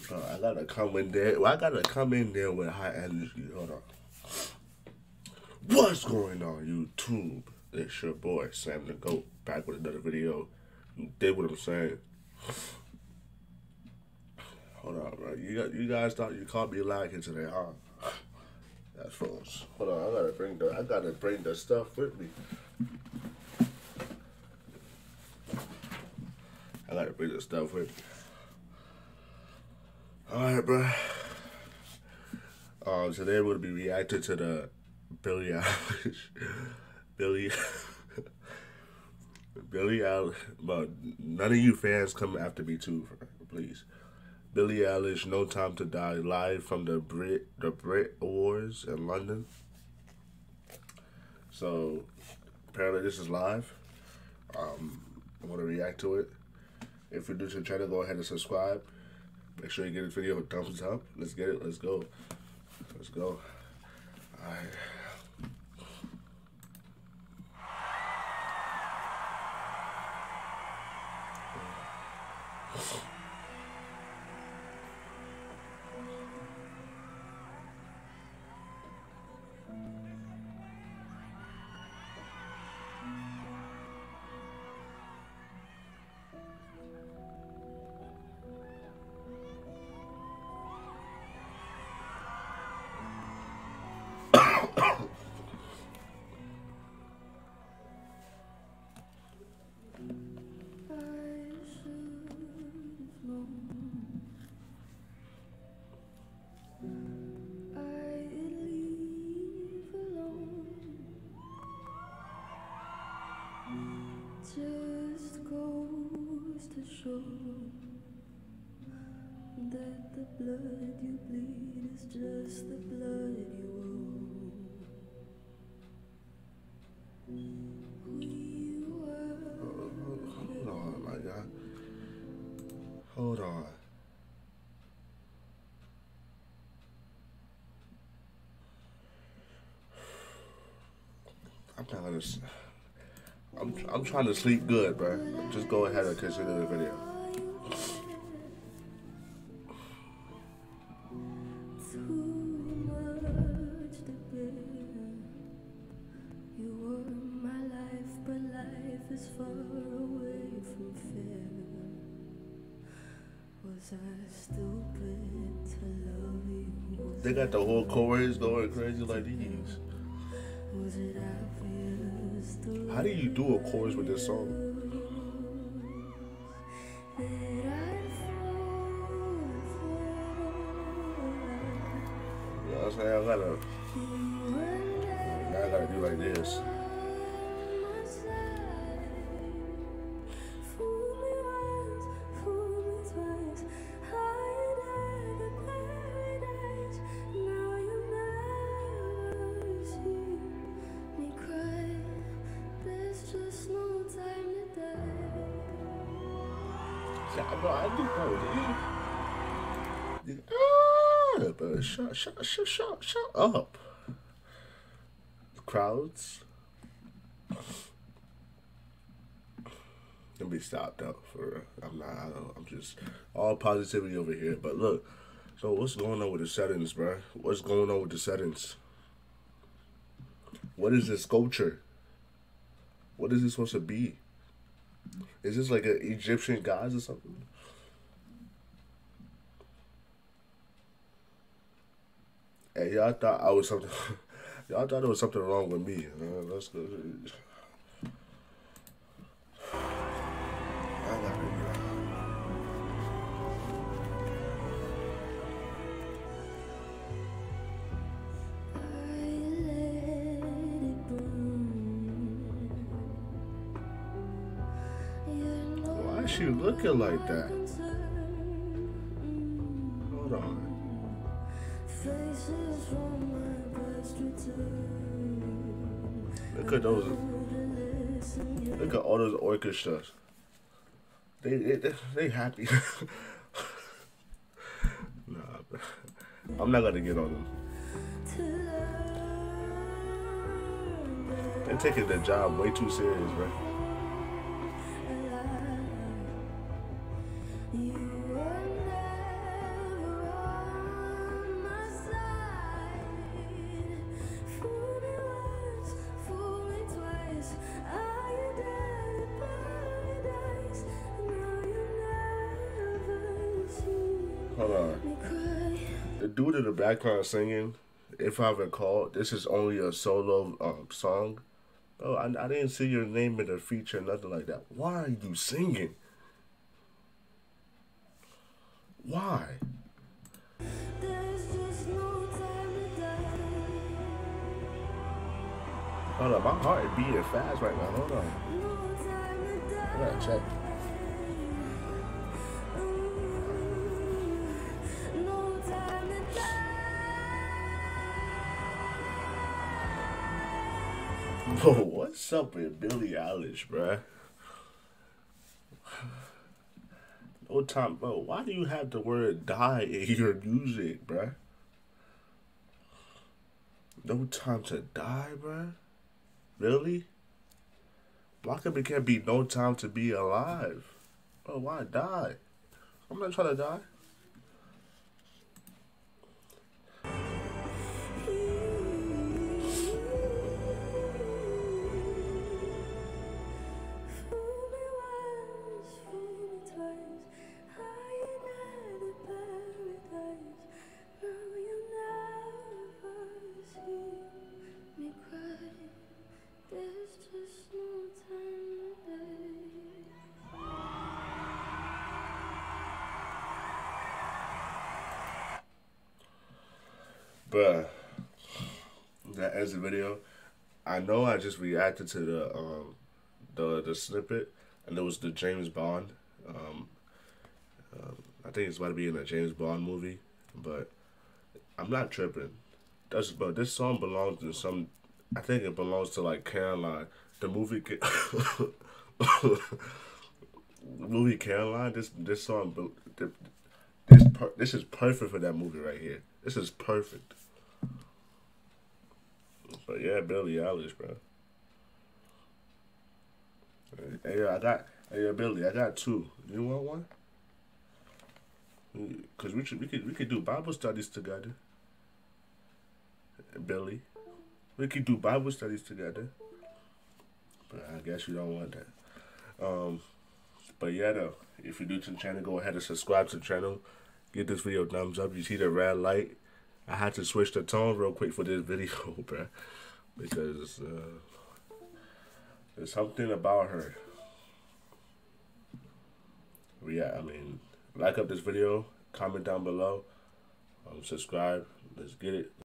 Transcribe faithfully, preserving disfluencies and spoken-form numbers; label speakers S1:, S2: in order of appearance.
S1: Uh, I gotta come in there. Well, I gotta come in there with high energy. Hold on. What's going on, YouTube? It's your boy Sam the Goat back with another video. You did what I'm saying. Hold on, bro. You got you guys thought you caught me lagging today, huh? That's false. Hold on, I gotta bring the I gotta bring the stuff with me. I gotta bring the stuff with me. Alright, bro. Um, today we're gonna be reacting to the Billie Eilish. Billie Billie Eilish, but none of you fans come after me too, please. Billie Eilish, No Time to Die, live from the Brit the Brit Awards in London. So apparently this is live. Um, I want to react to it. If you're new to the channel, go ahead and subscribe. Make sure you give this video a thumbs up. Let's get it. Let's go. Let's go. All right.
S2: Just goes to show that the blood you bleed is just the blood you owe. We were
S1: Hold on, my God. Hold on. I'm not gonna. I'm I'm trying to sleep good, bro. Just go ahead and continue the video.
S2: too much to bear. You were my life, but life is far away from fair. Was I stupid to love you?
S1: They got the whole chorus going crazy like these.
S2: Was it obvious to
S1: How do you do a chorus with this song?
S2: that I'd fall for?
S1: You know what I'm saying? I gotta, now I gotta do like this. I know I do know. Ah, but shut, shut, shut, shut, shut up. Crowds. Let me stop though. For real. I'm not. I don't, I'm just all positivity over here. But look, so what's going on with the settings, bro? What's going on with the settings? What is this sculpture? What is this supposed to be? Is this like an Egyptian gods or something? Hey, y'all thought I was something. Y'all thought there was something wrong with me. Uh, let's go. I gotta be Why is she looking like that? Hold on. Look at those. Look at all those orchestras. They they they happy. Nah, I'm not gonna get on them. They're taking their job way too serious, bro. Hold on. The dude in the background singing, if I recall, this is only a solo um, song. Oh, I, I didn't see your name in the feature, nothing like that. Why are you singing? Why? Hold on, my heart is beating fast right now. Hold on. I gotta check. Bro, what's up with Billie Eilish, bruh? No time, bro. Why do you have the word die in your music, bruh? No time to die, bruh? Really? Why could it can't be no time to be alive? Bro, why die? I'm not trying to die. Bruh, that ends the video. I know I just reacted to the um the the snippet, and it was the James Bond. Um, um, I think it's about to be in a James Bond movie, but I'm not tripping. That's but this song belongs to some. I think it belongs to like Caroline, the movie. the movie Caroline. This this song. This per, this is perfect for that movie right here. This is perfect. But yeah, Billie Eilish, bro. Hey, yo, I got, hey, yo, Billie, I got two. You want one? Cause we should, we could, we could do Bible studies together. Billie, we could do Bible studies together. But I guess you don't want that. Um, but yeah, though, if you're new to the channel, go ahead and subscribe to the channel. Give this video a thumbs up. You see the red light? I had to switch the tone real quick for this video, bro, because uh, there's something about her. Yeah, I mean, like up this video, comment down below, um, subscribe. Let's get it.